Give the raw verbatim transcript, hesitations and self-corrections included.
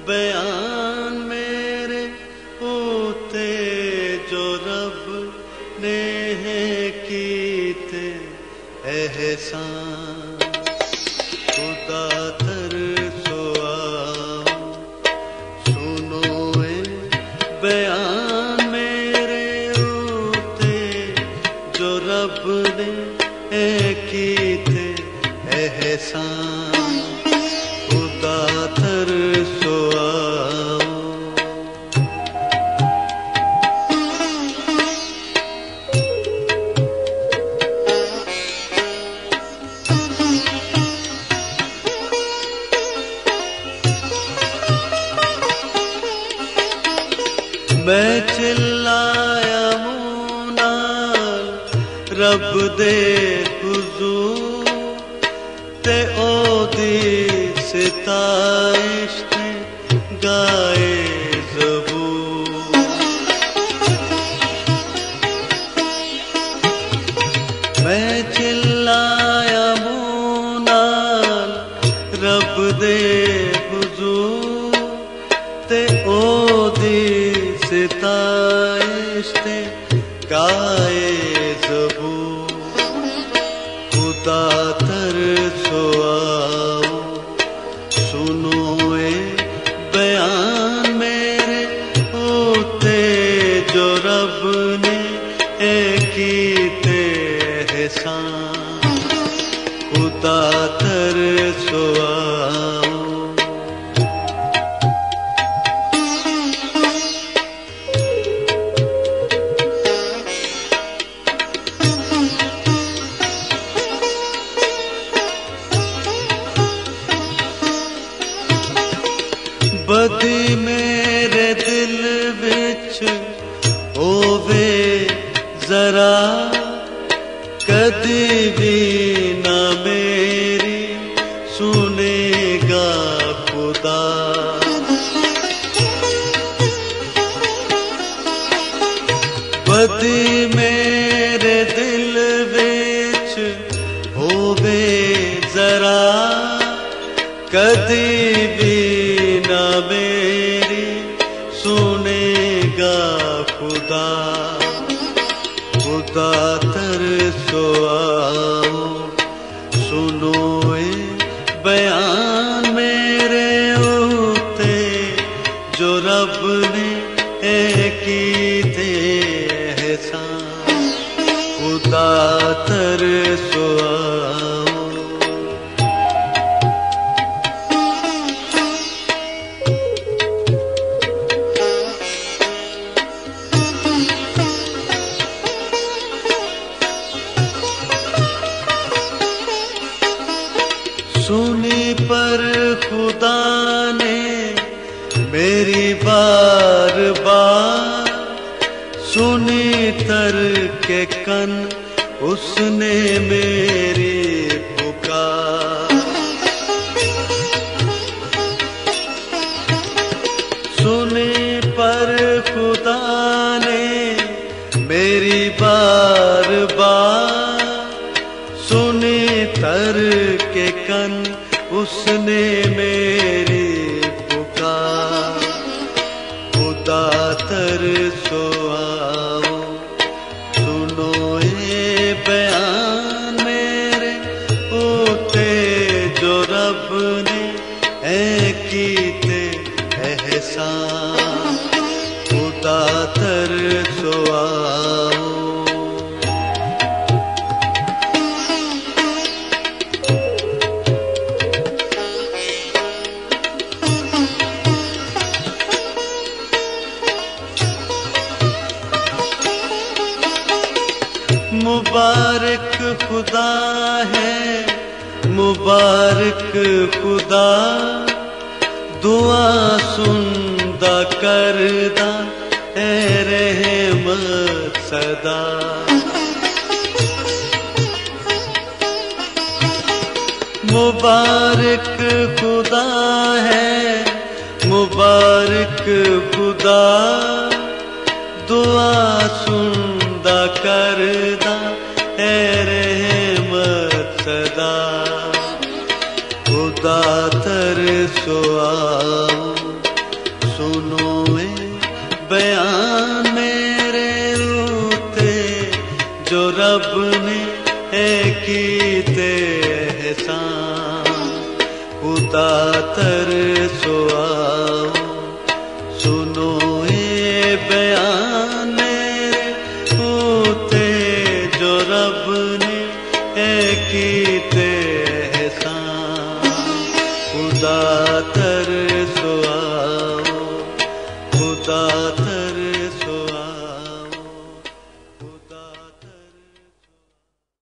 बयान मेरे होते जो रब ने कीते एहसान खुदा तरसो आओ सुनो ए बयान मेरे होते जो रब ने कीते एहसान खुदा तरसो आओ। मैं चिल्लाया मुँह नाल रब दे हुजूर ते ओदी सिताइश ते गाए ज़बूर। मैं चिल्लाया मुँह नाल रब दे हुजूर ते ओदी सिताइश ते गाए ज़बूर। खुदा तरसो आओ सुनो ए बयान मेरे होते जो रब ने कीते एहसान खुदा तरसो आओ। बदी मेरे दिल विच होवे जरा कदी भी ना मेरी सुनेगा खुदा। बदी मेरे दिल विच होवे जरा कदी भी ना मेरी सुनेगा खुदा। खुदा तरसो आओ सुनो ए बयान मेरे होते जो रब ने कीते एहसान खुदा तरसो आओ। सुनी पर खुदा ने मेरी बार बार सुनी तर के कन उसने मेरी पुकार। सुनी पर खुदा ने मेरी बार बार सुनी तर के कन उसने मेरी पुकार। खुदा तरसो आओ सुनो ए बयान मेरे होते जो रब ने कीते एहसान खुदा तरसो आओ। मुबारक खुदा है मुबारक खुदा दुआ सुनदा करदा है रहमत सदा। मुबारक खुदा है मुबारक खुदा दुआ सुनदा करदा है रहमत सदा। खुदा तरसो आओ सुनो ए बयान मेरे रूते जो रब ने कीते एहसान। खुदा तरसो आओ सुनो ए बयान मेरे रूते जो रब ने कीते एहसान। खुदा तरसो आओ खुदा तर